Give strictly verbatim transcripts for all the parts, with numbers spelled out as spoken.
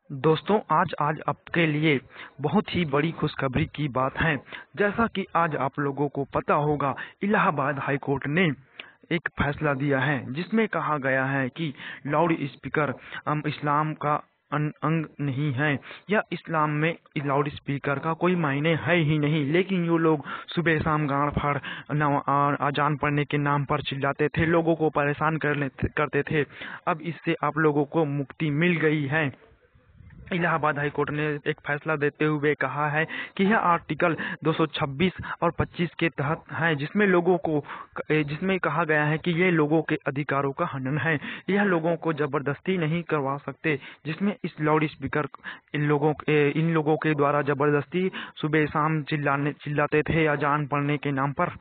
दोस्तों आज आज आपके लिए बहुत ही बड़ी खुशखबरी की बात है। जैसा कि आज आप लोगों को पता होगा, इलाहाबाद हाई कोर्ट ने एक फैसला दिया है जिसमें कहा गया है कि लाउड स्पीकर हम इस्लाम का अन- अंग नहीं है या इस्लाम में लाउड स्पीकर का कोई मायने है ही नहीं। लेकिन ये लोग सुबह शाम गाड़ फाड़ नवा- आ- अजान पढ़ने के नाम पर चिल्लाते थे, लोगों को परेशान कर लेते करते थे। अब इससे आप लोगों को मुक्ति मिल गई है। इलाहाबाद हाई कोर्ट ने एक फैसला देते हुए कहा है कि यह आर्टिकल दो सौ छब्बीस और पच्चीस के तहत है, जिसमें लोगों को जिसमें कहा गया है कि ये लोगों के अधिकारों का हनन है। यह लोगों को जबरदस्ती नहीं करवा सकते, जिसमें इस लाउड स्पीकर इन लोगों इन लोगों के द्वारा जबरदस्ती सुबह शाम चिल्लाने चिल्लाते थे अजान पढ़ने के नाम पर।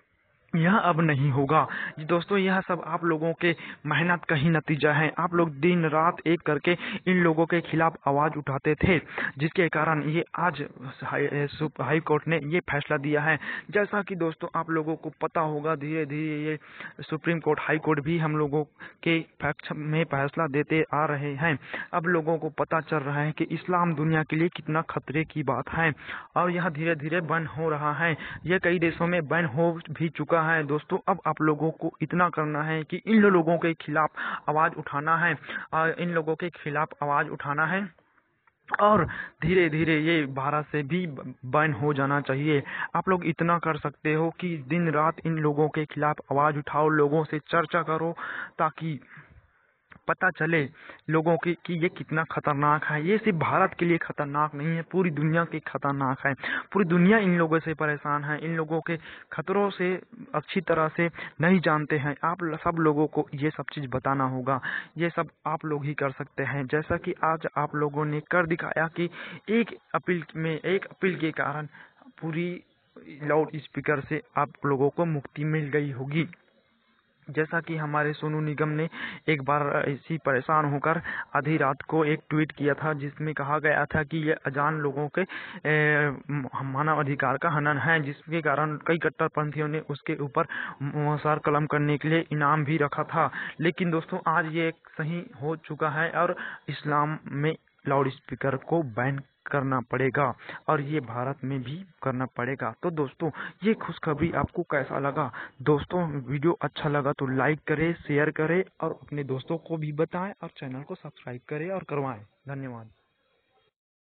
यह अब नहीं होगा। दोस्तों यह सब आप लोगों के मेहनत का ही नतीजा है। आप लोग दिन रात एक करके इन लोगों के खिलाफ आवाज उठाते थे, जिसके कारण ये आज हाई, हाई कोर्ट ने ये फैसला दिया है। जैसा कि दोस्तों आप लोगों को पता होगा, धीरे धीरे ये सुप्रीम कोर्ट हाई कोर्ट भी हम लोगों के पक्ष में फैसला देते आ रहे हैं। अब लोगों को पता चल रहा है कि इस्लाम दुनिया के लिए कितना खतरे की बात है और यह धीरे धीरे बैन हो रहा है। यह कई देशों में बैन हो भी चुका है। दोस्तों अब आप लोगों को इतना करना है कि इन लोगों के खिलाफ आवाज उठाना है और इन लोगों के खिलाफ आवाज उठाना है और धीरे धीरे ये भारत से भी बैन हो जाना चाहिए। आप लोग इतना कर सकते हो कि दिन रात इन लोगों के खिलाफ आवाज उठाओ, लोगों से चर्चा करो, ताकि पता चले लोगों की कि ये कितना खतरनाक है। ये सिर्फ भारत के लिए खतरनाक नहीं है, पूरी दुनिया के खतरनाक है। पूरी दुनिया इन लोगों से परेशान है, इन लोगों के खतरों से अच्छी तरह से नहीं जानते हैं। आप सब लोगों को ये सब चीज बताना होगा। ये सब आप लोग ही कर सकते हैं। जैसा कि आज आप लोगों ने कर दिखाया कि एक अपील में एक अपील के कारण पूरी लाउड स्पीकर से आप लोगों को मुक्ति मिल गई होगी। जैसा कि हमारे सोनू निगम ने एक बार ऐसी परेशान होकर आधी रात को एक ट्वीट किया था, जिसमें कहा गया था कि ये अजान लोगों के मानव अधिकार का हनन है, जिसके कारण कई कट्टरपंथियों ने उसके ऊपर सर कलम करने के लिए इनाम भी रखा था। लेकिन दोस्तों आज ये सही हो चुका है और इस्लाम में लाउड स्पीकर को बैन करना पड़ेगा और ये भारत में भी करना पड़ेगा। तो दोस्तों ये खुशखबरी आपको कैसा लगा? दोस्तों वीडियो अच्छा लगा तो लाइक करें, शेयर करें और अपने दोस्तों को भी बताएं और चैनल को सब्सक्राइब करें और करवाएं। धन्यवाद।